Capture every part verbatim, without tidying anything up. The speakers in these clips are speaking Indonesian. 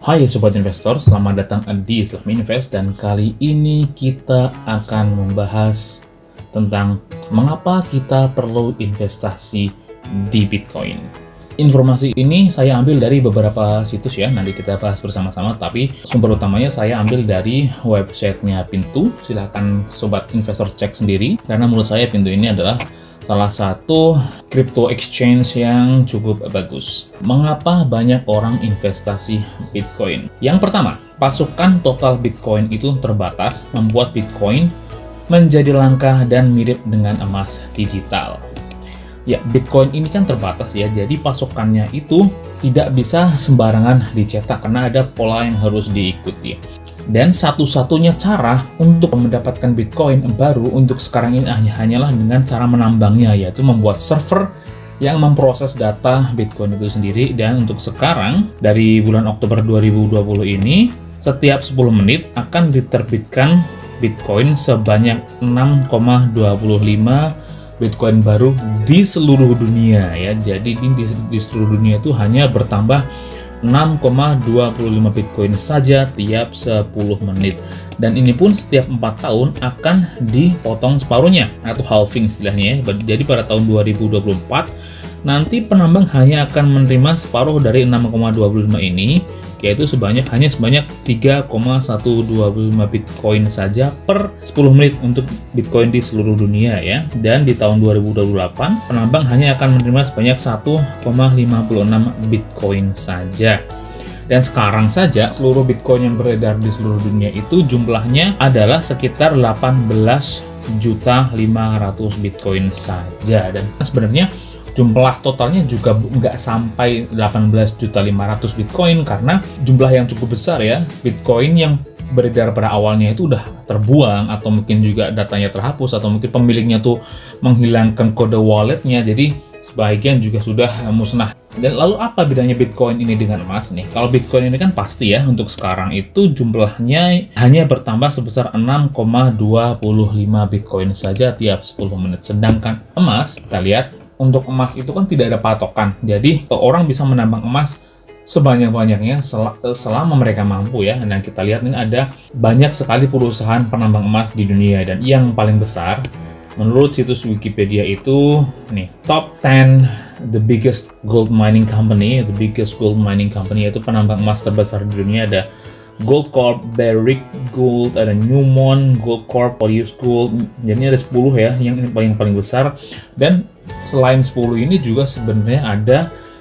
Hai Sobat Investor, selamat datang di Islam Invest dan kali ini kita akan membahas tentang mengapa kita perlu investasi di Bitcoin. Informasi ini saya ambil dari beberapa situs ya, nanti kita bahas bersama-sama, tapi sumber utamanya saya ambil dari websitenya Pintu. Silahkan Sobat Investor cek sendiri, karena menurut saya Pintu ini adalah salah satu crypto exchange yang cukup bagus. Mengapa banyak orang investasi Bitcoin? Yang pertama, pasukan total Bitcoin itu terbatas, membuat Bitcoin menjadi langka dan mirip dengan emas digital. Ya, Bitcoin ini kan terbatas ya, jadi pasukannya itu tidak bisa sembarangan dicetak karena ada pola yang harus diikuti. Dan satu-satunya cara untuk mendapatkan Bitcoin baru untuk sekarang ini hanyalah dengan cara menambangnya, yaitu membuat server yang memproses data Bitcoin itu sendiri. Dan untuk sekarang, dari bulan Oktober dua ribu dua puluh ini, setiap sepuluh menit akan diterbitkan Bitcoin sebanyak enam koma dua lima Bitcoin baru di seluruh dunia ya. Jadi di, di seluruh dunia itu hanya bertambah enam koma dua lima Bitcoin saja tiap sepuluh menit, dan ini pun setiap empat tahun akan dipotong separuhnya atau halving istilahnya ya. Jadi pada tahun dua ribu dua puluh empat nanti penambang hanya akan menerima separuh dari enam koma dua lima ini, yaitu sebanyak hanya sebanyak tiga koma satu dua lima Bitcoin saja per sepuluh menit untuk Bitcoin di seluruh dunia ya. Dan di tahun dua ribu dua puluh delapan penambang hanya akan menerima sebanyak satu koma lima enam Bitcoin saja. Dan sekarang saja seluruh Bitcoin yang beredar di seluruh dunia itu jumlahnya adalah sekitar delapan belas juta lima ratus Bitcoin saja. Dan sebenarnya jumlah totalnya juga nggak sampai delapan belas juta lima ratus Bitcoin, karena jumlah yang cukup besar ya. Bitcoin yang beredar pada awalnya itu udah terbuang, atau mungkin juga datanya terhapus, atau mungkin pemiliknya tuh menghilangkan kode walletnya, jadi sebagian juga sudah musnah. Dan lalu apa bedanya Bitcoin ini dengan emas nih? Kalau Bitcoin ini kan pasti ya, untuk sekarang itu jumlahnya hanya bertambah sebesar enam koma dua lima Bitcoin saja tiap sepuluh menit. Sedangkan emas, kita lihat, untuk emas itu kan tidak ada patokan, jadi orang bisa menambang emas sebanyak-banyaknya sel selama mereka mampu ya. Dan kita lihat ini ada banyak sekali perusahaan penambang emas di dunia, dan yang paling besar menurut situs Wikipedia itu nih, top ten the biggest gold mining company, the biggest gold mining company yaitu penambang emas terbesar di dunia. Ada Goldcorp, Barrick Gold, ada Newmont, Goldcorp, Polius Gold. Jadi ada sepuluh ya, yang ini paling paling besar. Dan selain sepuluh ini juga sebenarnya ada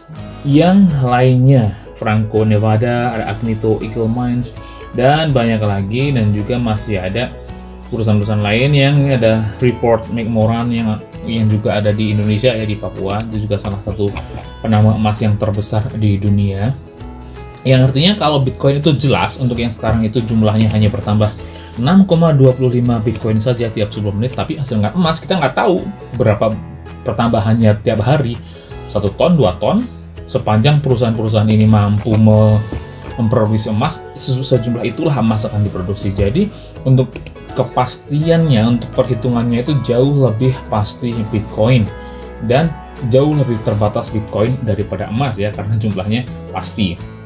yang lainnya, Franco Nevada, ada Agnico Eagle Mines, dan banyak lagi. Dan juga masih ada perusahaan-perusahaan lain, yang ada Freeport McMoran yang yang juga ada di Indonesia ya, di Papua. Itu juga salah satu penambang emas yang terbesar di dunia. Yang artinya kalau Bitcoin itu jelas untuk yang sekarang itu jumlahnya hanya bertambah enam koma dua lima Bitcoin saja tiap sepuluh menit, tapi hasilnya emas kita nggak tahu berapa pertambahannya tiap hari, satu ton, dua ton. Sepanjang perusahaan-perusahaan ini mampu me memproduksi emas, sejumlah itulah emas akan diproduksi. Jadi untuk kepastiannya, untuk perhitungannya itu jauh lebih pasti Bitcoin, dan jauh lebih terbatas Bitcoin daripada emas ya, karena jumlahnya pasti.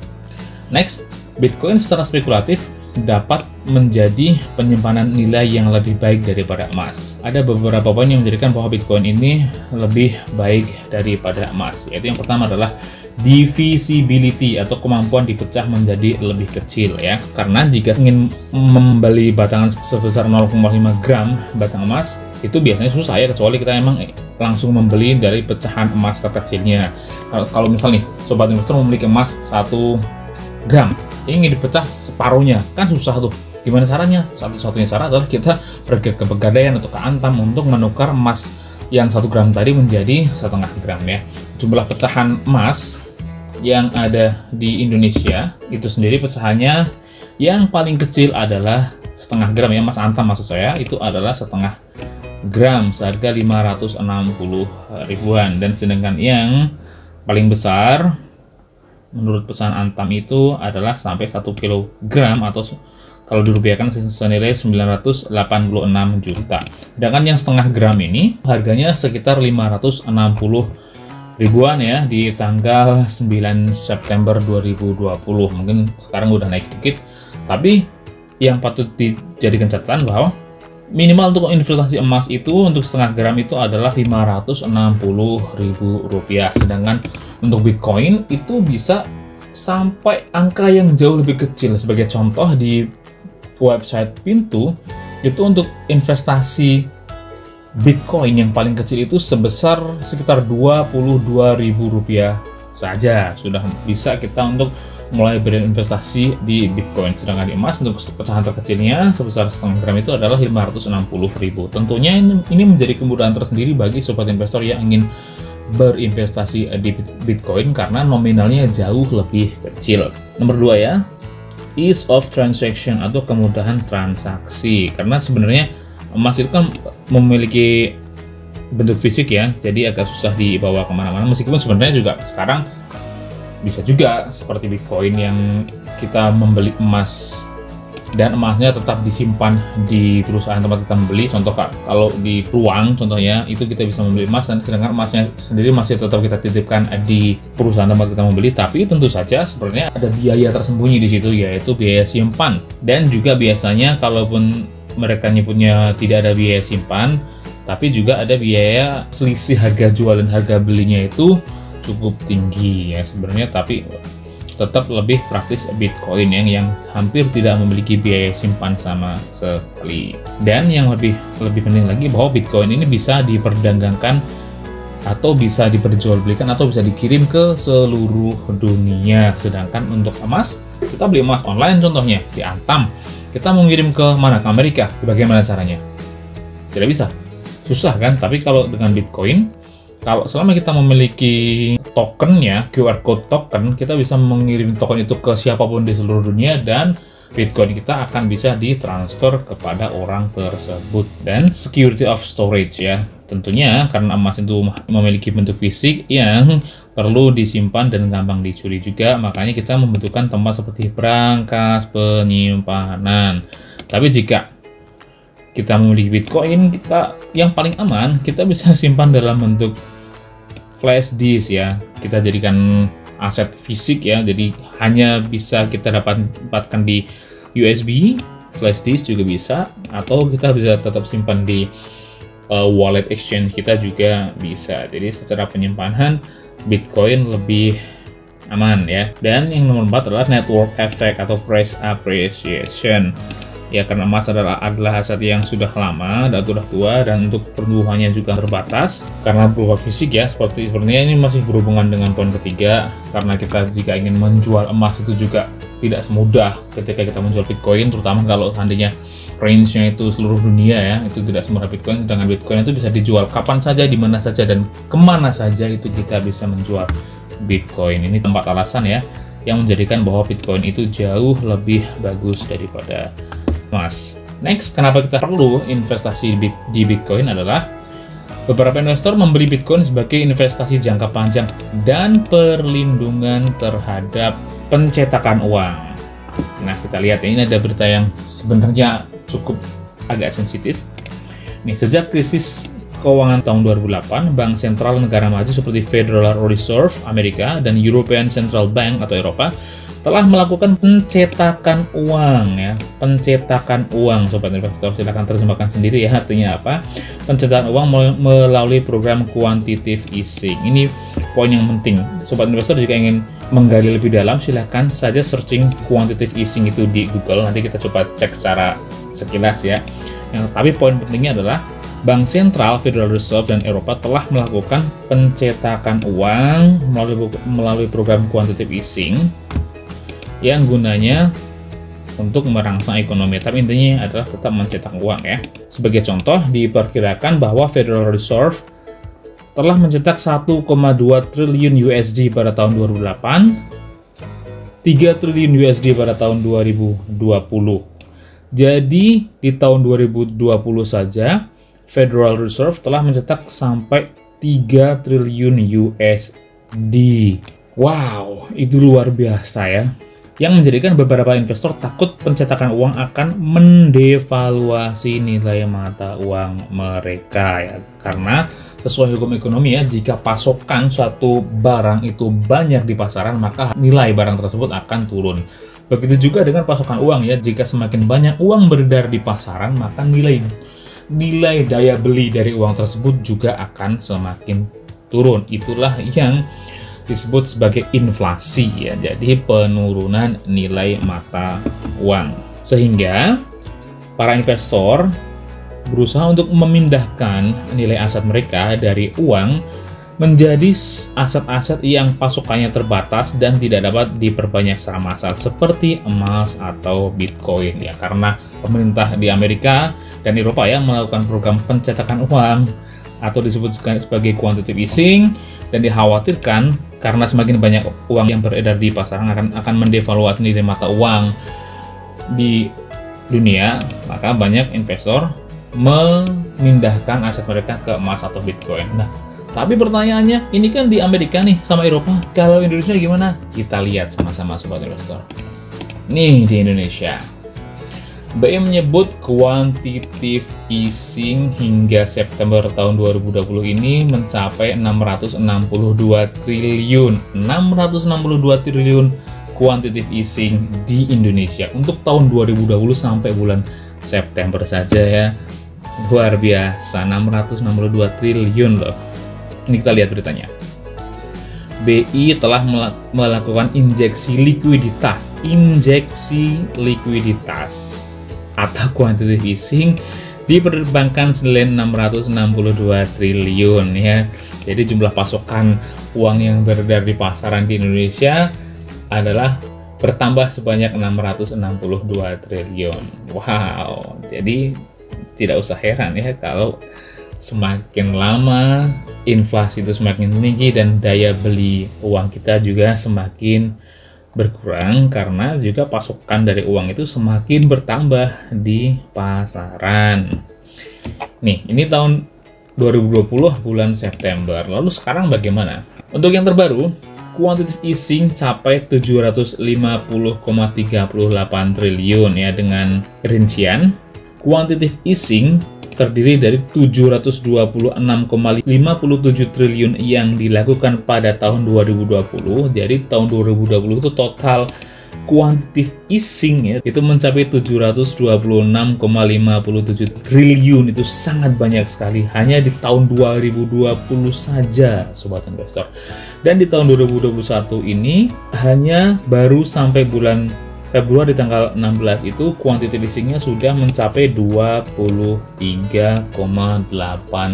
Next, Bitcoin secara spekulatif dapat menjadi penyimpanan nilai yang lebih baik daripada emas. Ada beberapa poin yang menjadikan bahwa Bitcoin ini lebih baik daripada emas, yaitu yang pertama adalah divisibility atau kemampuan dipecah menjadi lebih kecil ya. Karena jika ingin membeli batangan sebesar nol koma lima gram batang emas itu biasanya susah ya, kecuali kita emang langsung membeli dari pecahan emas terkecilnya. Kalau, kalau misal nih sobat investor memiliki emas satu gram, ingin dipecah separuhnya kan susah tuh. Gimana caranya? Satu-satunya cara adalah kita pergi ke Pegadaian atau ke Antam untuk menukar emas yang satu gram tadi menjadi setengah gram ya. Jumlah pecahan emas yang ada di Indonesia itu sendiri, pecahannya yang paling kecil adalah setengah gram ya, Mas Antam maksud saya, itu adalah setengah gram seharga lima ratus enam puluh ribuan. Dan sedangkan yang paling besar menurut pecahan Antam itu adalah sampai satu kilogram, atau kalau dirupiahkan senilai sembilan ratus delapan puluh enam juta. Sedangkan yang setengah gram ini harganya sekitar lima ratus enam puluh ribuan ya di tanggal sembilan September dua ribu dua puluh. Mungkin sekarang udah naik dikit, tapi yang patut dijadikan catatan bahwa minimal untuk investasi emas itu untuk setengah gram itu adalah lima ratus enam puluh ribu rupiah. Sedangkan untuk Bitcoin itu bisa sampai angka yang jauh lebih kecil. Sebagai contoh, di website Pintu itu untuk investasi Bitcoin yang paling kecil itu sebesar sekitar dua puluh dua ribu rupiah saja. Sudah bisa kita untuk mulai berinvestasi di Bitcoin. Sedangkan di emas untuk pecahan terkecilnya sebesar setengah gram itu adalah lima ratus enam puluh ribu. Tentunya ini, ini menjadi kemudahan tersendiri bagi sobat investor yang ingin berinvestasi di Bitcoin karena nominalnya jauh lebih kecil. Nomor dua ya, ease of transaction atau kemudahan transaksi. Karena sebenarnya emas itu kan memiliki bentuk fisik ya, jadi agak susah dibawa kemana-mana. Meskipun sebenarnya juga sekarang bisa juga seperti Bitcoin yang kita membeli emas dan emasnya tetap disimpan di perusahaan tempat kita membeli. Contoh kalau di Peluang contohnya itu kita bisa membeli emas, dan sedangkan emasnya sendiri masih tetap kita titipkan di perusahaan tempat kita membeli. Tapi tentu saja sebenarnya ada biaya tersembunyi di situ, yaitu biaya simpan. Dan juga biasanya kalaupun mereka nyebutnya tidak ada biaya simpan, tapi juga ada biaya selisih harga jual dan harga belinya itu cukup tinggi ya sebenarnya. Tapi tetap lebih praktis Bitcoin yang yang hampir tidak memiliki biaya simpan sama sekali. Dan yang lebih lebih penting lagi bahwa Bitcoin ini bisa diperdagangkan atau bisa diperjualbelikan atau bisa dikirim ke seluruh dunia. Sedangkan untuk emas, kita beli emas online contohnya di Antam, kita mau ngirim ke mana? Ke Amerika. Bagaimana caranya? Tidak bisa. Susah kan? Tapi kalau dengan Bitcoin, kalau selama kita memiliki tokennya, Q R code token, kita bisa mengirim token itu ke siapapun di seluruh dunia dan Bitcoin kita akan bisa ditransfer kepada orang tersebut. Dan security of storage ya, tentunya karena emas itu memiliki bentuk fisik yang perlu disimpan dan gampang dicuri juga, makanya kita membutuhkan tempat seperti brankas penyimpanan. Tapi jika kita memiliki Bitcoin, kita yang paling aman, kita bisa simpan dalam bentuk flash disk ya. Kita jadikan aset fisik ya, jadi hanya bisa kita dapatkan di U S B, flash disk juga bisa, atau kita bisa tetap simpan di uh, wallet exchange kita juga bisa. Jadi secara penyimpanan Bitcoin lebih aman ya. Dan yang nomor empat adalah network effect atau price appreciation. Ya, karena emas adalah adalah aset yang sudah lama dan sudah tua, dan untuk pertumbuhannya juga terbatas karena berupa fisik ya. Seperti sepertinya ini masih berhubungan dengan poin ketiga, karena kita jika ingin menjual emas itu juga tidak semudah ketika kita menjual Bitcoin, terutama kalau seandainya range-nya itu seluruh dunia ya, itu tidak semudah Bitcoin. Sedangkan Bitcoin itu bisa dijual kapan saja, di mana saja, dan kemana saja itu kita bisa menjual Bitcoin. Ini empat alasan ya yang menjadikan bahwa Bitcoin itu jauh lebih bagus daripada emas. Next, kenapa kita perlu investasi di Bitcoin adalah beberapa investor membeli Bitcoin sebagai investasi jangka panjang dan perlindungan terhadap pencetakan uang. Nah, kita lihat ya, ini ada berita yang sebenarnya cukup agak sensitif. Nih, sejak krisis keuangan tahun dua ribu delapan, bank sentral negara maju seperti Federal Reserve Amerika dan European Central Bank atau Eropa telah melakukan pencetakan uang ya, pencetakan uang. Sobat investor, silahkan terjemahkan sendiri ya artinya apa. Pencetakan uang melalui program quantitative easing. Ini poin yang penting. Sobat investor jika ingin menggali lebih dalam, silahkan saja searching quantitative easing itu di Google. Nanti kita coba cek secara sekilas ya. Yang, tapi poin pentingnya adalah Bank Sentral, Federal Reserve, dan Eropa telah melakukan pencetakan uang melalui, melalui program quantitative easing yang gunanya untuk merangsang ekonomi, tapi intinya adalah tetap mencetak uang ya. Sebagai contoh, diperkirakan bahwa Federal Reserve telah mencetak satu koma dua triliun U S D pada tahun dua ribu delapan, tiga triliun U S D pada tahun dua ribu dua puluh. Jadi di tahun dua ribu dua puluh saja Federal Reserve telah mencetak sampai tiga triliun U S D. Wow, itu luar biasa ya. yang menjadikan beberapa investor takut pencetakan uang akan mendevaluasi nilai mata uang mereka ya. Karena sesuai hukum ekonomi ya, jika pasokan suatu barang itu banyak di pasaran, maka nilai barang tersebut akan turun. Begitu juga dengan pasokan uang ya, jika semakin banyak uang beredar di pasaran, maka nilai nilai daya beli dari uang tersebut juga akan semakin turun. Itulah yang disebut sebagai inflasi ya, jadi penurunan nilai mata uang. Sehingga para investor berusaha untuk memindahkan nilai aset mereka dari uang menjadi aset-aset yang pasokannya terbatas dan tidak dapat diperbanyak secara massal seperti emas atau Bitcoin ya, karena pemerintah di Amerika dan Eropa yang melakukan program pencetakan uang atau disebut sebagai quantitative easing, dan dikhawatirkan karena semakin banyak uang yang beredar di pasaran akan akan mendevaluasi nilai mata uang di dunia, maka banyak investor memindahkan aset mereka ke emas atau Bitcoin. Nah, tapi pertanyaannya, ini kan di Amerika nih sama Eropa, kalau Indonesia gimana? Kita lihat sama-sama sobat investor. Nih di Indonesia, B I menyebut quantitative easing hingga September tahun dua ribu dua puluh ini mencapai enam ratus enam puluh dua triliun. enam ratus enam puluh dua triliun quantitative easing di Indonesia untuk tahun dua ribu dua puluh sampai bulan September saja ya. Luar biasa, enam ratus enam puluh dua triliun loh. Ini kita lihat beritanya. B I telah melakukan injeksi likuiditas, injeksi likuiditas atau quantitative easing di perbankan senilai enam ratus enam puluh dua triliun ya. Jadi jumlah pasokan uang yang beredar di pasaran di Indonesia adalah bertambah sebanyak enam ratus enam puluh dua triliun. Wow, jadi tidak usah heran ya kalau semakin lama inflasi itu semakin tinggi dan daya beli uang kita juga semakin berkurang karena juga pasokan dari uang itu semakin bertambah di pasaran. Nih, ini tahun dua ribu dua puluh bulan September. Lalu sekarang bagaimana? Untuk yang terbaru, quantitative easing capai tujuh ratus lima puluh koma tiga delapan triliun ya, dengan rincian quantitative easing terdiri dari tujuh ratus dua puluh enam koma lima tujuh triliun yang dilakukan pada tahun dua ribu dua puluh. Jadi tahun dua ribu dua puluh itu total quantitative easing ya, itu mencapai tujuh ratus dua puluh enam koma lima tujuh triliun. Itu sangat banyak sekali hanya di tahun dua ribu dua puluh saja sobat investor. Dan di tahun dua ribu dua puluh satu ini hanya baru sampai bulan Februari tanggal enam belas itu quantitative easingnya sudah mencapai dua puluh tiga koma delapan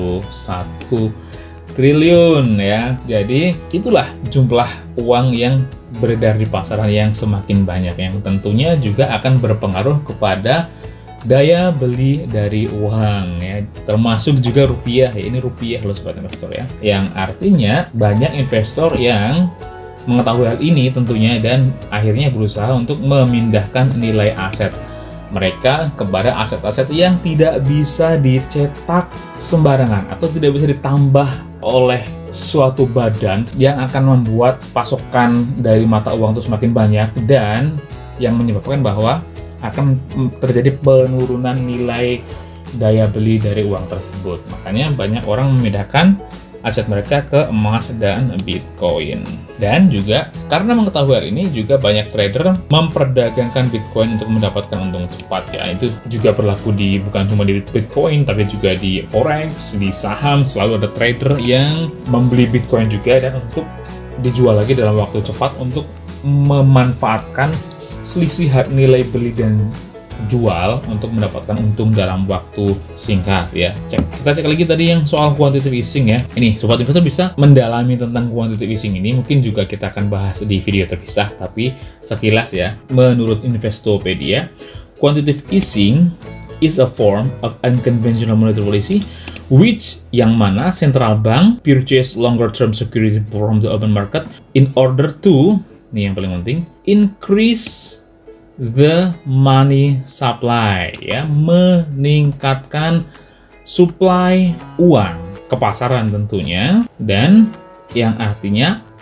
satu triliun ya. Jadi itulah jumlah uang yang beredar di pasaran yang semakin banyak, yang tentunya juga akan berpengaruh kepada daya beli dari uang ya, termasuk juga rupiah ya. Ini rupiah loh sobat investor ya, yang artinya banyak investor yang mengetahui hal ini tentunya dan akhirnya berusaha untuk memindahkan nilai aset mereka kepada aset-aset yang tidak bisa dicetak sembarangan atau tidak bisa ditambah oleh suatu badan yang akan membuat pasokan dari mata uang itu semakin banyak dan yang menyebabkan bahwa akan terjadi penurunan nilai daya beli dari uang tersebut. Makanya banyak orang memindahkan aset mereka ke emas dan Bitcoin. Dan juga karena mengetahui hal ini, juga banyak trader memperdagangkan Bitcoin untuk mendapatkan untung cepat ya. Itu juga berlaku di bukan cuma di Bitcoin tapi juga di forex, di saham. Selalu ada trader yang membeli Bitcoin juga dan untuk dijual lagi dalam waktu cepat untuk memanfaatkan selisih nilai beli dan jual untuk mendapatkan untung dalam waktu singkat ya. Cek, kita cek lagi tadi yang soal quantitative easing ya. Ini sobat investor bisa mendalami tentang quantitative easing ini, mungkin juga kita akan bahas di video terpisah, tapi sekilas ya, menurut Investopedia, quantitative easing is a form of unconventional monetary policy which yang mana central bank purchase longer term securities from the open market in order to, ini yang paling penting, increase the money supply ya, meningkatkan supply uang ke pasaran tentunya, dan yang artinya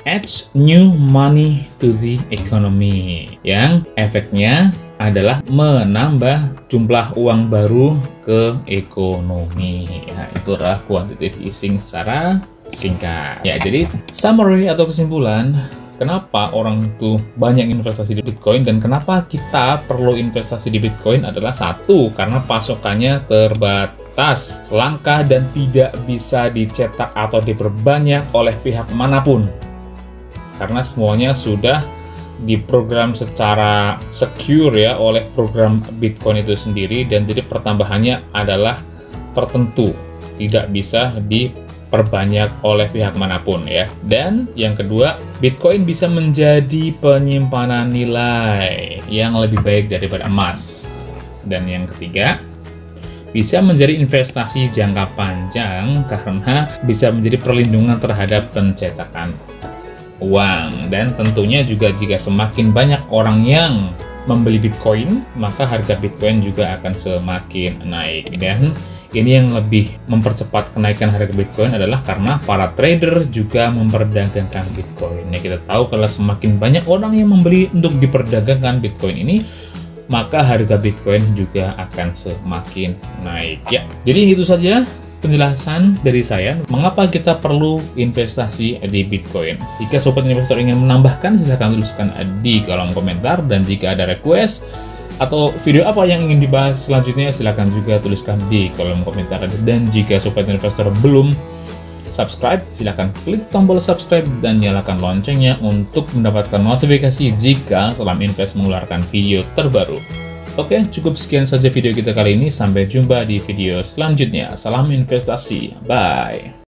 adds new money to the economy, yang efeknya adalah menambah jumlah uang baru ke ekonomi. Ya, itulah quantitative easing secara singkat. Ya, jadi summary atau kesimpulan, kenapa orang itu banyak investasi di Bitcoin dan kenapa kita perlu investasi di Bitcoin adalah satu, karena pasokannya terbatas, langka dan tidak bisa dicetak atau diperbanyak oleh pihak manapun. Karena semuanya sudah diprogram secara secure ya oleh program Bitcoin itu sendiri, dan jadi pertambahannya adalah tertentu, tidak bisa diperbanyak oleh pihak manapun ya. Dan yang kedua, Bitcoin bisa menjadi penyimpanan nilai yang lebih baik daripada emas. Dan yang ketiga, bisa menjadi investasi jangka panjang karena bisa menjadi perlindungan terhadap pencetakan uang. Dan tentunya juga jika semakin banyak orang yang membeli Bitcoin, maka harga Bitcoin juga akan semakin naik. Dan ini yang lebih mempercepat kenaikan harga Bitcoin adalah karena para trader juga memperdagangkan Bitcoin. Ya, kita tahu kalau semakin banyak orang yang membeli untuk diperdagangkan Bitcoin ini, maka harga Bitcoin juga akan semakin naik ya. Jadi itu saja penjelasan dari saya mengapa kita perlu investasi di Bitcoin. Jika sobat investor ingin menambahkan, silahkan tuliskan di kolom komentar, dan jika ada request atau video apa yang ingin dibahas selanjutnya, silahkan juga tuliskan di kolom komentar. Dan jika sobat investor belum subscribe, silahkan klik tombol subscribe dan nyalakan loncengnya untuk mendapatkan notifikasi jika Salam Invest mengeluarkan video terbaru. Oke, cukup sekian saja video kita kali ini. Sampai jumpa di video selanjutnya. Salam investasi. Bye.